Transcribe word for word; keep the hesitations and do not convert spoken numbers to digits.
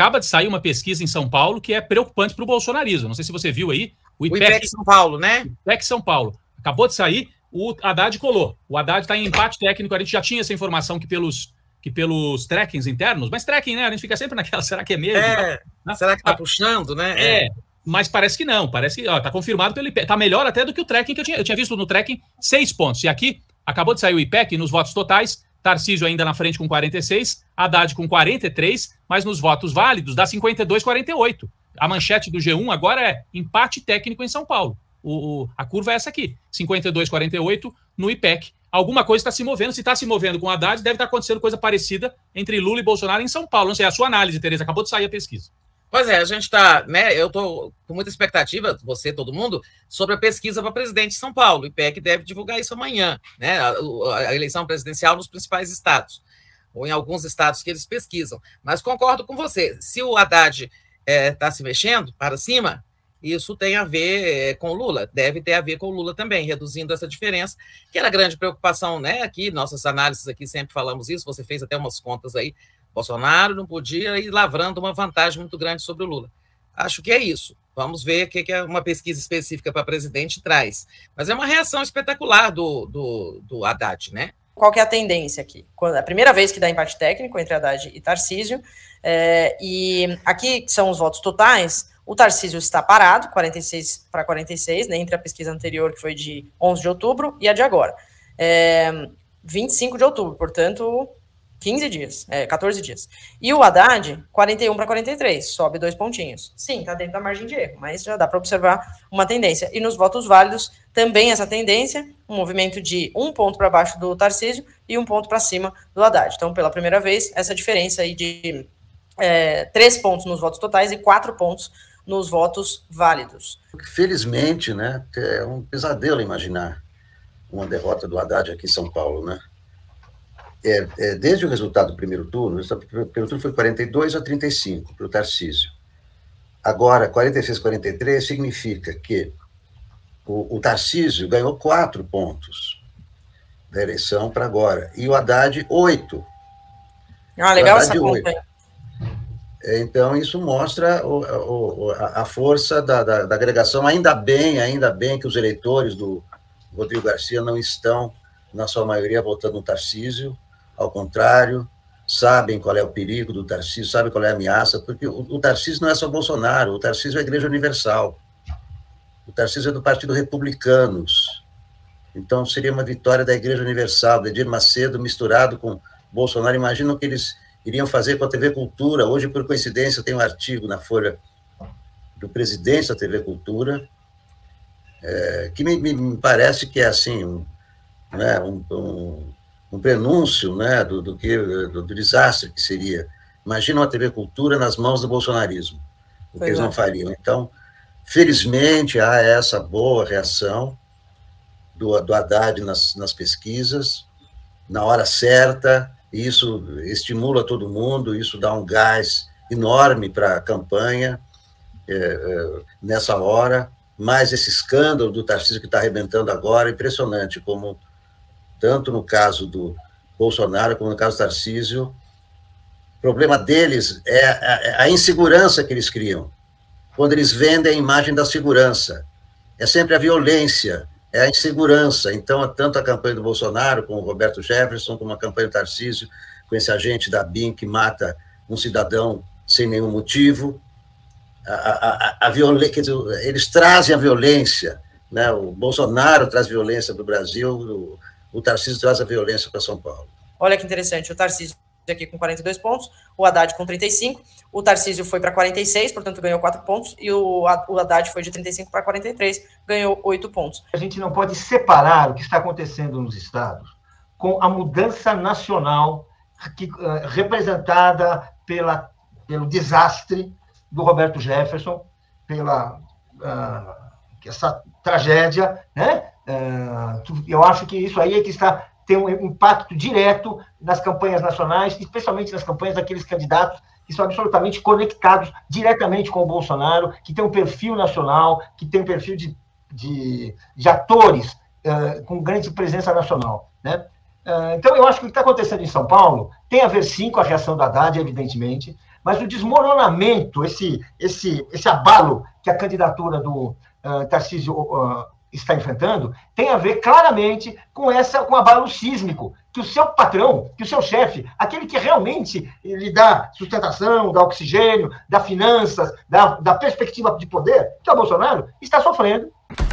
acaba de sair uma pesquisa em São Paulo que é preocupante para o bolsonarismo. Não sei se você viu aí. O IPEC, o IPEC São Paulo, né? IPEC São Paulo. Acabou de sair, o Haddad colou. O Haddad está em empate técnico. A gente já tinha essa informação que pelos, que pelos trackings internos, mas tracking, né? A gente fica sempre naquela, será que é mesmo? É, tá? Será que tá puxando, né? É, mas parece que não. Parece que ó, tá confirmado pelo IPEC. Tá melhor até do que o tracking que eu tinha. Eu tinha visto no tracking seis pontos. E aqui, acabou de sair o IPEC nos votos totais. Tarcísio ainda na frente com quarenta e seis, Haddad com quarenta e três, mas nos votos válidos dá cinquenta e dois a quarenta e oito. A manchete do G um agora é empate técnico em São Paulo. O, o, a curva é essa aqui, cinquenta e dois a quarenta e oito no IPEC. Alguma coisa está se movendo. Se está se movendo com Haddad, deve estar acontecendo coisa parecida entre Lula e Bolsonaro em São Paulo. Não sei, a sua análise, Tereza, acabou de sair a pesquisa. Pois é, a gente está, né? Eu estou com muita expectativa, você, todo mundo, sobre a pesquisa para presidente de São Paulo. O IPEC deve divulgar isso amanhã, né? A, a eleição presidencial nos principais estados, ou em alguns estados que eles pesquisam. Mas concordo com você, se o Haddad está é, se mexendo para cima, isso tem a ver é, com o Lula, deve ter a ver com o Lula também, reduzindo essa diferença, que era a grande preocupação, né? Aqui, nossas análises aqui sempre falamos isso, você fez até umas contas aí. Bolsonaro não podia ir lavrando uma vantagem muito grande sobre o Lula. Acho que é isso. Vamos ver o que, que uma pesquisa específica para presidente traz. Mas é uma reação espetacular do, do, do Haddad, né? Qual que é a tendência aqui? Quando, a primeira vez que dá empate técnico entre Haddad e Tarcísio, é, e aqui são os votos totais, o Tarcísio está parado, quarenta e seis para quarenta e seis, né, entre a pesquisa anterior, que foi de onze de outubro, e a de agora. É, vinte e cinco de outubro, portanto... quinze dias, é, quatorze dias. E o Haddad, quarenta e um para quarenta e três, sobe dois pontinhos. Sim, está dentro da margem de erro, mas já dá para observar uma tendência. E nos votos válidos, também essa tendência, um movimento de um ponto para baixo do Tarcísio e um ponto para cima do Haddad. Então, pela primeira vez, essa diferença aí de é, três pontos nos votos totais e quatro pontos nos votos válidos. Felizmente, né, é um pesadelo imaginar uma derrota do Haddad aqui em São Paulo, né? É, é, desde o resultado do primeiro turno, o resultado do primeiro turno foi quarenta e dois a trinta e cinco para o Tarcísio. Agora, quarenta e seis a quarenta e três significa que o, o Tarcísio ganhou quatro pontos da eleição para agora, e o Haddad, oito. Ah, legal essa conta aí. Então, isso mostra o, o, a força da, da, da agregação. Ainda bem, ainda bem que os eleitores do Rodrigo Garcia não estão, na sua maioria, votando no Tarcísio. Ao contrário, sabem qual é o perigo do Tarcísio, sabem qual é a ameaça, porque o, o Tarcísio não é só Bolsonaro, o Tarcísio é a Igreja Universal, o Tarcísio é do Partido Republicanos. Então, seria uma vitória da Igreja Universal, de Edir Macedo misturado com Bolsonaro. Imagina o que eles iriam fazer com a T V Cultura. Hoje, por coincidência, tem um artigo na Folha do presidente da T V Cultura, é, que me, me parece que é assim, um, né, um, um um prenúncio, né, do, do, que, do, do desastre que seria. Imagina uma T V Cultura nas mãos do bolsonarismo, o que eles não fariam. Então, felizmente, há essa boa reação do, do Haddad nas, nas pesquisas, na hora certa, e isso estimula todo mundo, isso dá um gás enorme para a campanha é, é, nessa hora, mais esse escândalo do Tarcísio que está arrebentando agora, impressionante como... tanto no caso do Bolsonaro como no caso do Tarcísio, o problema deles é a, a insegurança que eles criam, quando eles vendem a imagem da segurança. É sempre a violência, é a insegurança. Então, tanto a campanha do Bolsonaro, com o Roberto Jefferson, como a campanha do Tarcísio, com esse agente da B I M que mata um cidadão sem nenhum motivo, a, a, a, a violência, quer dizer, eles trazem a violência, né? O Bolsonaro traz violência para o Brasil, o, o Tarcísio traz a violência para São Paulo. Olha que interessante, o Tarcísio aqui com quarenta e dois pontos, o Haddad com trinta e cinco, o Tarcísio foi para quarenta e seis, portanto ganhou quatro pontos, e o, o Haddad foi de trinta e cinco para quarenta e três, ganhou oito pontos. A gente não pode separar o que está acontecendo nos estados com a mudança nacional que, uh, representada pela, pelo desastre do Roberto Jefferson, pela uh, essa tragédia, né? Uh, eu acho que isso aí é que está, tem um impacto direto nas campanhas nacionais, especialmente nas campanhas daqueles candidatos que são absolutamente conectados diretamente com o Bolsonaro, que tem um perfil nacional, que tem um perfil de, de, de atores uh, com grande presença nacional, né? Uh, então, eu acho que o que está acontecendo em São Paulo tem a ver, sim, com a reação da Haddad, evidentemente, mas o desmoronamento, esse, esse, esse abalo que a candidatura do uh, Tarcísio uh, está enfrentando, tem a ver claramente com essa, com o abalo sísmico, que o seu patrão, que o seu chefe, aquele que realmente lhe dá sustentação, dá oxigênio, dá finanças, dá, dá perspectiva de poder, que é o Bolsonaro, está sofrendo.